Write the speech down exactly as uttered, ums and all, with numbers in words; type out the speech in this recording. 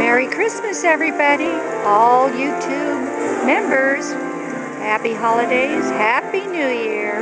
Merry Christmas, everybody. All YouTube members. Happy holidays. Happy New Year.